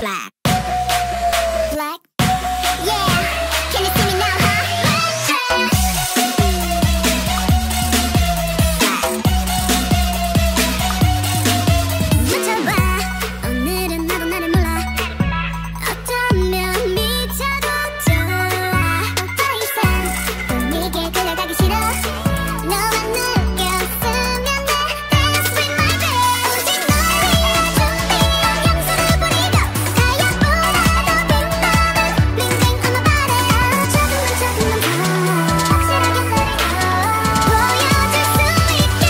black. Black? Yeah. Can you see me now, huh? 묻혀봐. 오늘은 나도 나를 몰라. 어쩌면 미쳐도 좋아. 더 이상 또 네게 끌려가기 싫어. 너만 느꼈으면 돼. Dance with my babe. 오직 널 위해 준비한 향수를 뿌리고 사약보다 더 빈 밤은 bling bling on my body. 조금만 조금만 더 확실하게 내리고 보여줄 수 있게.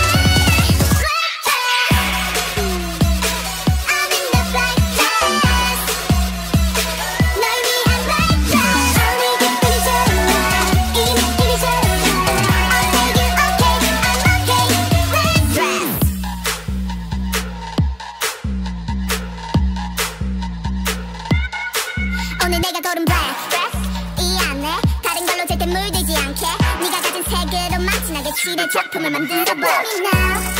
I'm in the black dress. 널 위한 black dress. 어느 기분이 좋아. 이 느낌이 좋아. I'll take you okay. I'm okay. Black dress. 오늘 내가 고른 black dress. 이 안에 다른 걸로 절대 물들지 않게 네가 가진 색으로만 진하게 칠해 작품을 만들어봐. Now